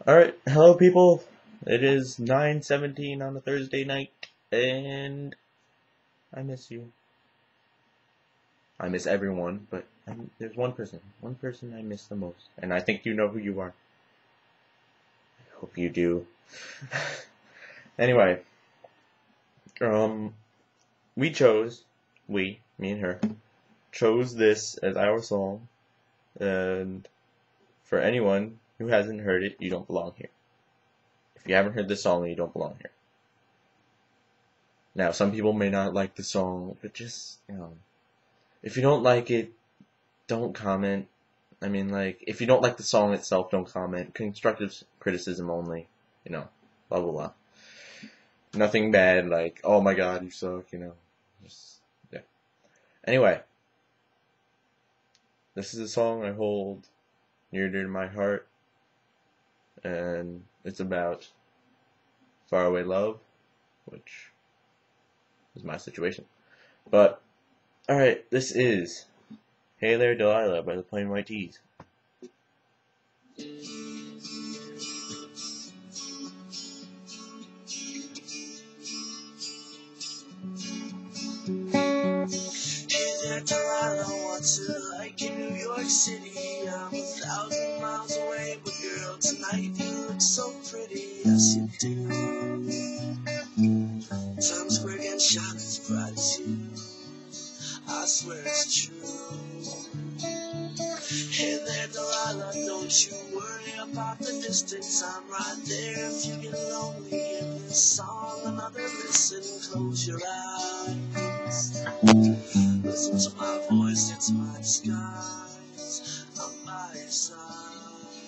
Alright, hello people. It is 9:17 on a Thursday night, and I miss you. I miss everyone, but there's one person I miss the most, and I think you know who you are. I hope you do. Anyway, um, me and her, chose this as our song, and for anyone who hasn't heard it, you don't belong here. If you haven't heard this song, you don't belong here. Now, some people may not like the song, but just, if you don't like it, don't comment. I mean, like, if you don't like the song itself, don't comment. Constructive criticism only, blah, blah, blah. Nothing bad, like, oh my god, you suck, Just, yeah. Anyway, this is a song I hold near to my heart, and it's about faraway love, which is my situation. But, alright, this is Hey There, Delilah by the Plain White Tees. Delilah, what's it like in New York City? I'm 1,000 miles away, but girl, tonight you look so pretty, yes you do. Times Square can shine as bright as you, I swear it's true. Hey there, Delilah, don't you worry about the distance, I'm right there. If you get lonely, give this song another listen, close your eyes. Listen to my voice, it's my disguise. I'm by your side.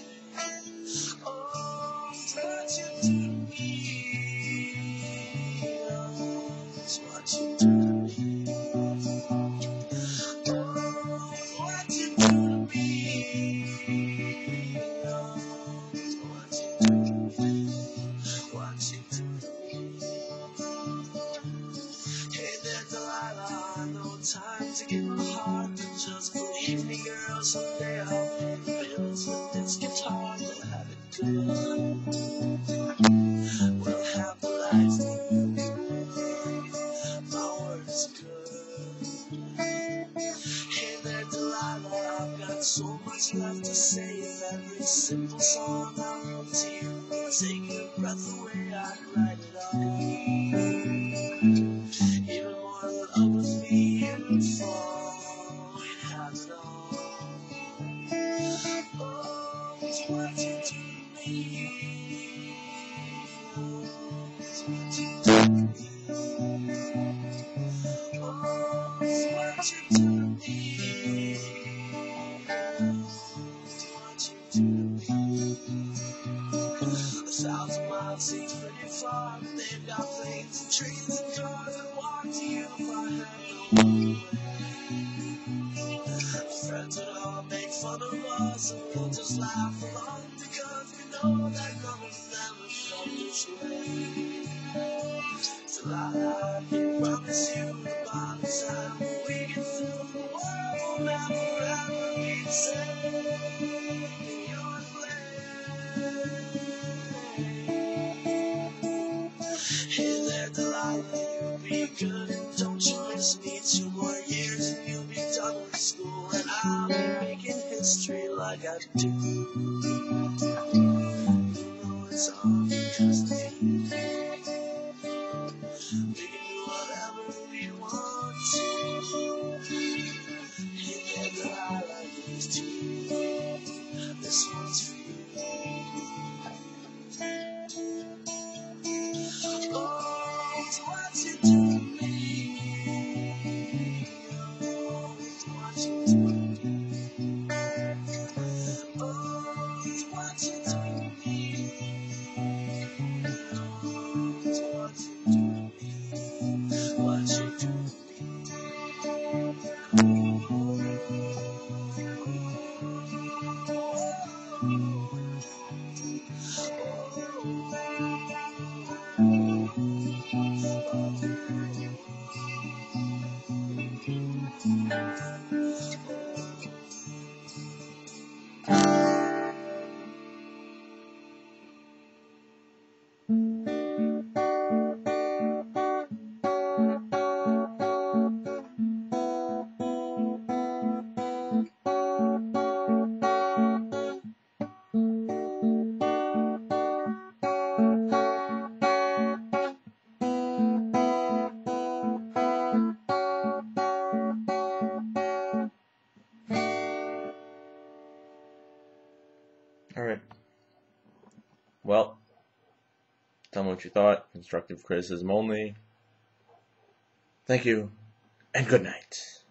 Oh, what you do to me. Oh, it's what you do to me. Oh, what you do to me. Oh, it's what you do to me. What you do to me. Hey there, Delilah, I know time to get my heart, but just believe me, girl, someday I'll pay the bills with this guitar. We'll have it good. We'll have the life we need. My word is good. Hey there, Delilah, I've got so much left to say. If every simple song I wrote to you would take your breath away, I'd write it all. Even more than love with me, it would fall. We'd have it all. Oh, it's what you do to me. Oh, it's what you do to me. Oh, it's what you do to me. It's what you do to me. 1,000 miles seems pretty far, but they've got planes and trains and cars that walk to you if I had no way. Friends would all make fun of us, and we'll just laugh along because we know that none of them have felt this way. Till I can promise you that by the time we get through, the world will never ever be the same. Your Hey there, Delilah, you'll be good, and don't you miss me. 2 more years and you'll be done with school, and I'll be making history like I do. You know it's all because of you. We can do whatever we want to. Hey there, Delilah, here's to you. This one's for you. Oh, it's what you do to me. Oh, it's what you do to me. Oh, it's what you do to me. Oh, it's what you do to me. What you do to me. Alright. Well, tell me what you thought. Constructive criticism only. Thank you, and good night.